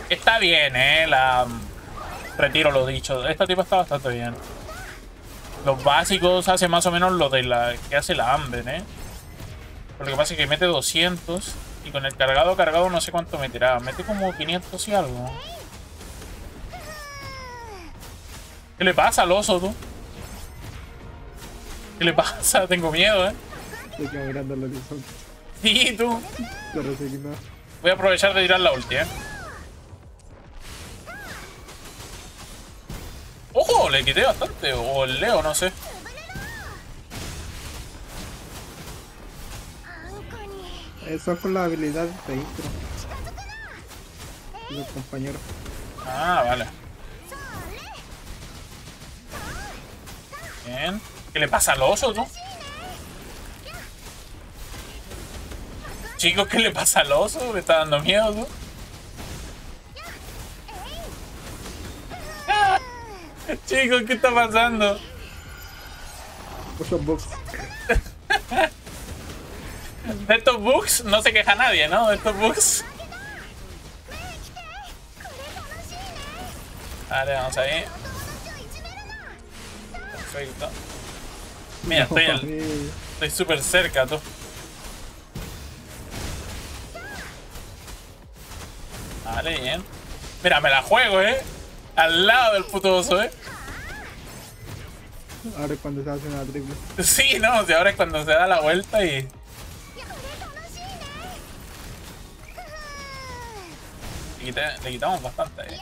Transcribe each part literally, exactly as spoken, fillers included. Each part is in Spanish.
Está bien, eh. La... Retiro lo dicho. Esta tipa está bastante bien. Los básicos hace más o menos lo de la que hace la Amber, eh. Pero lo que pasa es que mete doscientos. Y con el cargado cargado no sé cuánto meterá. Mete como quinientos y algo. ¿Qué le pasa al oso, tú? ¿Qué le pasa? Tengo miedo, eh. Se queda mirando el horizonte. Sí, tú. Se resignó. Voy a aprovechar de tirar la ulti, eh. ¡Ojo! Le quité bastante. O el Leo, no sé. Eso es con la habilidad de intro. Los compañeros. Ah, vale. Bien. ¿Qué le pasa al oso, tú? Chicos, ¿qué le pasa al oso? Me está dando miedo, tú. ¡Ah! Chicos, ¿qué está pasando? Muchos bugs. De estos bugs no se queja nadie, ¿no? De estos bugs. Vale, vamos ahí. Perfecto. Mira, estoy al... Estoy súper cerca, tú. Vale, bien. Mira, me la juego, ¿eh? Al lado del puto oso, ¿eh? Ahora es cuando se hace una triple. Sí, no, si ahora es cuando se da la vuelta y... Le, quité, le quitamos bastante, ¿eh?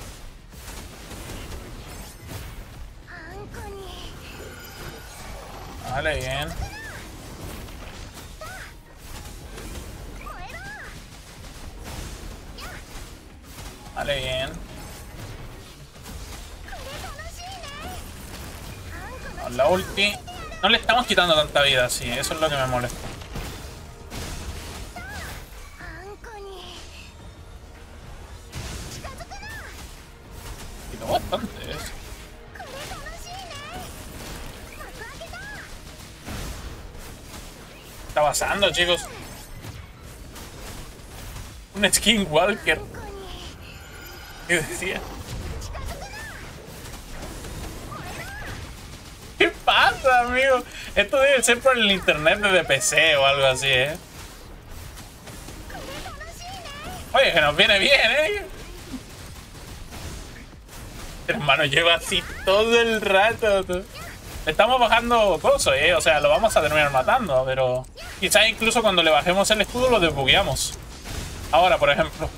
Vale, bien. Vale, bien. Con la ulti. No le estamos quitando tanta vida, sí. Eso es lo que me molesta. Quitó bastante eso. ¿Qué está pasando, chicos? Un Skinwalker. ¿Qué decía? ¿Qué pasa, amigo? Esto debe ser por el internet de P C o algo así, ¿eh? Oye, que nos viene bien, ¿eh? Hermano, lleva así todo el rato. Tú. Estamos bajando cosas, ¿eh? O sea, lo vamos a terminar matando, pero... Quizás incluso cuando le bajemos el escudo lo desbugueamos. Ahora, por ejemplo.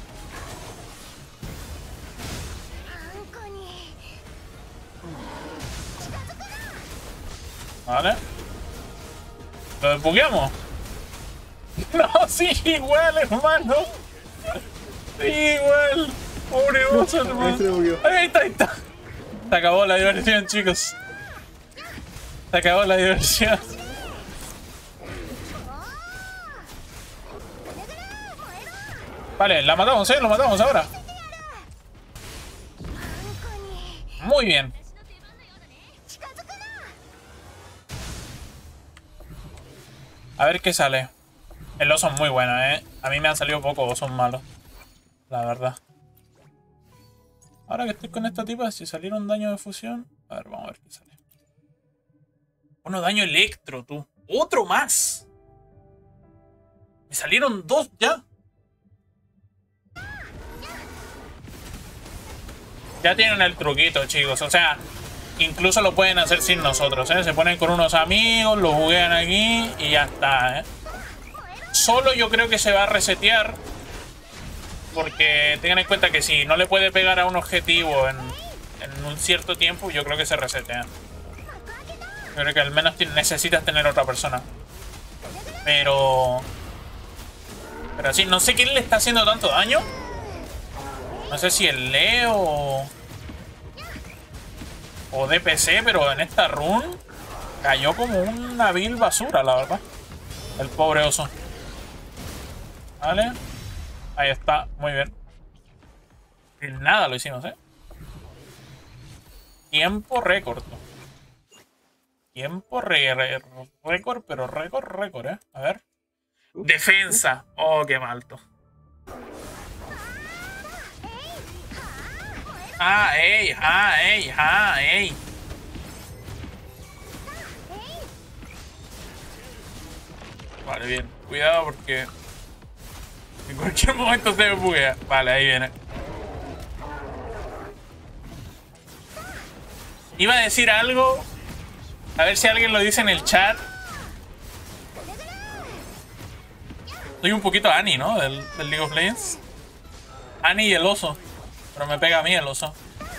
Vale. ¿Lo desbugueamos? No, sí, igual, hermano. Sí, igual. Pobre oso, hermano. Ahí está, ahí está. Se acabó la diversión, chicos. Se acabó la diversión. Vale, la matamos, ¿eh? Lo matamos ahora. Muy bien. A ver qué sale. El oso es muy bueno, ¿eh? A mí me han salido pocos osos malos. La verdad. Ahora que estoy con esta tipa, si saliera un daño de fusión... A ver, vamos a ver qué sale. Uno daño electro, tú. ¡Otro más! Me salieron dos ya. Ya tienen el truquito, chicos. O sea, incluso lo pueden hacer sin nosotros, ¿eh? Se ponen con unos amigos, lo juegan aquí y ya está, ¿eh? Solo yo creo que se va a resetear. Porque tengan en cuenta que si no le puede pegar a un objetivo en, en un cierto tiempo, yo creo que se resetea. Yo creo que al menos necesitas tener otra persona. Pero... Pero sí, no sé quién le está haciendo tanto daño. No sé si el Leo o... O D P C, pero en esta run cayó como una vil basura, la verdad. El pobre oso. Vale. Ahí está, muy bien. Sin nada lo hicimos, ¿eh? Tiempo récord. Tiempo re, re, récord, pero récord, récord, ¿eh? A ver. Defensa. Oh, qué malto. Ah, ey, ah, ey, ah, ey. Vale, bien. Cuidado porque en cualquier momento se me buguea. Vale, ahí viene. Iba a decir algo. A ver si alguien lo dice en el chat. Soy un poquito Annie, ¿no? Del, del League of Legends. Annie y el oso. Pero me pega a mí el oso.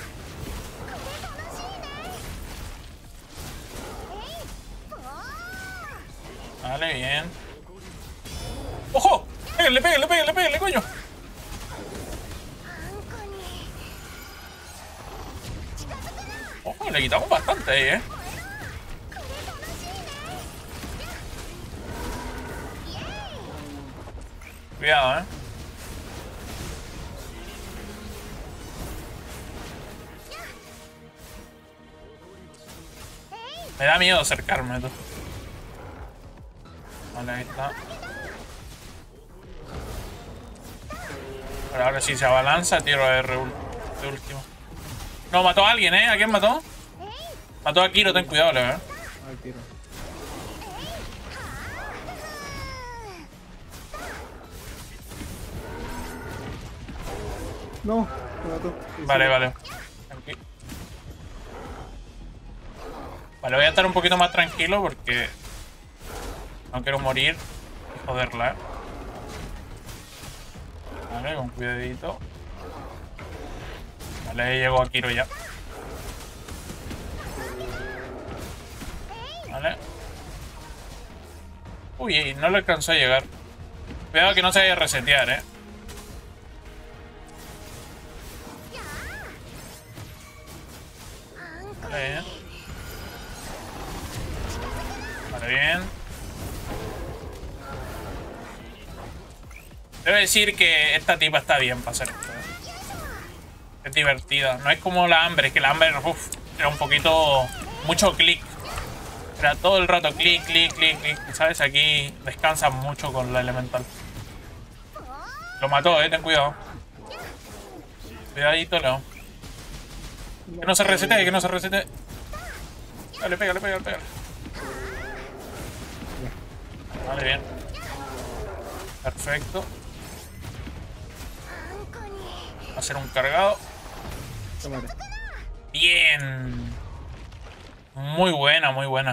Vale, bien. ¡Ojo! ¡Pégale, pégale, pégale, pégale, coño! Ojo, le quitamos bastante ahí, ¿eh? Cuidado, ¿eh? Me da miedo acercarme, tú. Vale, ahí está. Pero ahora sí se abalanza, tiro de R de último. No, mató a alguien, ¿eh? ¿A quién mató? Mató a Kiro, ten cuidado, ¿eh? Al tiro. No, me mató. Sí, Vale, sí. vale. Tranqui. Vale, voy a estar un poquito más tranquilo porque no quiero morir y joderla, ¿eh? Vale, con cuidadito. Vale, llegó a Kiro ya. Vale. Uy, no le alcanzó a llegar. Cuidado que no se vaya a resetear, eh. Vale, bien. Vale, bien. Debo decir que esta tipa está bien para hacer esto, eh. Es divertida. No es como la Amber, que la Amber, uff, era un poquito... mucho clic. Era todo el rato clic, clic, clic, clic. ¿Sabes? Aquí descansa mucho con la elemental. Lo mató, eh. Ten cuidado. Cuidadito, Leo. Que no se resete, que no se resete. Dale, pégale, pégale, pégale. Vale, bien. Perfecto. Hacer un cargado. Tómate. Bien. Muy buena, muy buena.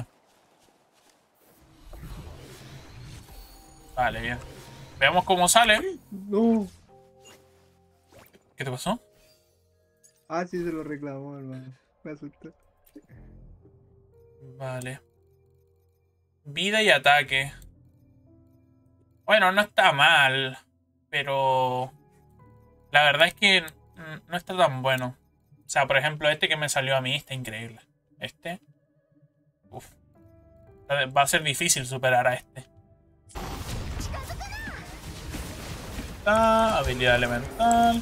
Vale, bien. Veamos cómo sale. No. ¿Qué te pasó? Ah, sí se lo reclamó, hermano. Me asusté. Vale. Vida y ataque. Bueno, no está mal. Pero... la verdad es que no está tan bueno. O sea, por ejemplo, este que me salió a mí está increíble. Este... uf. Va a ser difícil superar a este. Está, habilidad elemental.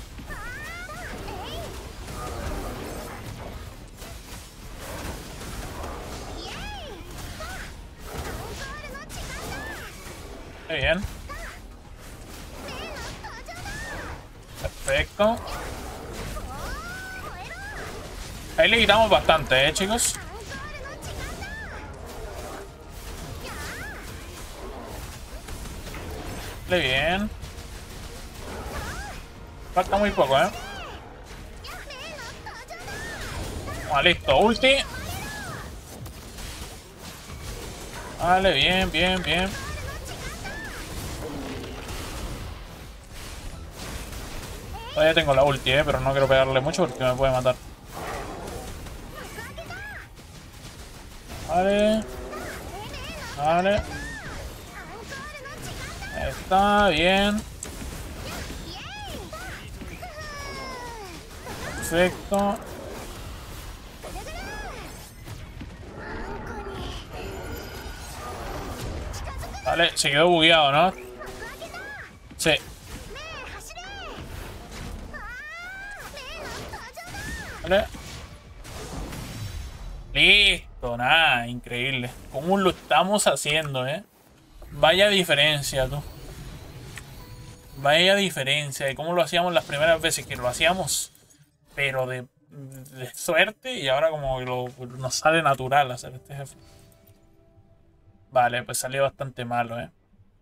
Muy bien. Perfecto. Ahí le quitamos bastante, eh, chicos. Vale, bien. Falta muy poco, eh. Ah, listo, ulti. Vale, bien, bien, bien. Todavía tengo la ulti, eh, pero no quiero pegarle mucho porque me puede matar. Vale. Vale. Está bien. Perfecto. Vale, se quedó bugueado, ¿no? Sí. Vale. Listo, nada, increíble. ¿Cómo lo estamos haciendo, eh? Vaya diferencia, tú. Vaya diferencia de cómo lo hacíamos las primeras veces que lo hacíamos. Pero de de suerte y ahora como que lo, nos sale natural hacer este jefe. Vale, pues salió bastante malo, ¿eh?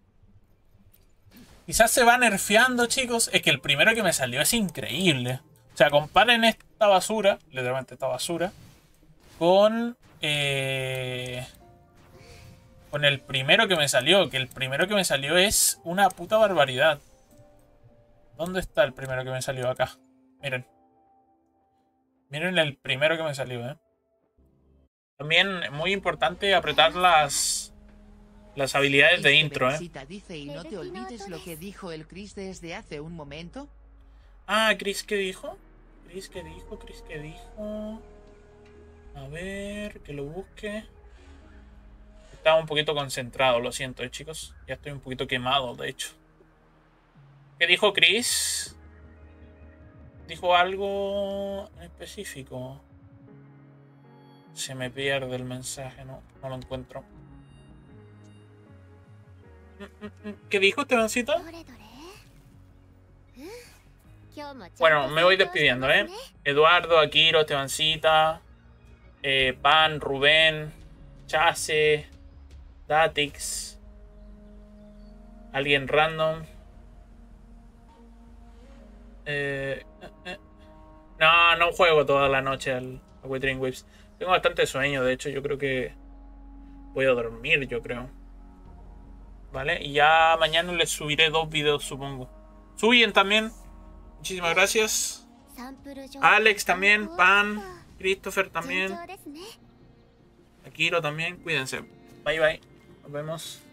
Quizás se va nerfeando, chicos. Es que el primero que me salió es increíble. O sea, comparen esta basura, literalmente esta basura, con... Eh, con el primero que me salió. Que el primero que me salió es una puta barbaridad. ¿Dónde está el primero que me salió? Acá. Miren. Miren el primero que me salió, ¿eh? También muy importante apretar las... Las habilidades de intro, ¿eh? Dice, y no te olvides lo que dijo el Chris desde hace un momento. Ah, Chris, ¿qué dijo? Chris, ¿qué dijo? Chris, ¿qué dijo? A ver, que lo busque. Estaba un poquito concentrado, lo siento, ¿eh, chicos? Ya estoy un poquito quemado, de hecho. ¿Qué dijo Chris? ¿Dijo algo en específico? Se me pierde el mensaje, no, no lo encuentro. ¿Qué dijo Estebancito? Bueno, me voy despidiendo, ¿eh? Eduardo, Akiro, Estebancita, eh, Pan, Rubén, Chase, Datix, alguien random. Eh, eh, eh. No, no juego toda la noche al Wuthering Waves. Tengo bastante sueño, de hecho, yo creo que voy a dormir, yo creo. ¿Vale? Y ya mañana les subiré dos videos, supongo. Suyen también. Muchísimas gracias. Alex también. Pan. Christopher también. Akiro también. Cuídense. Bye bye. Nos vemos.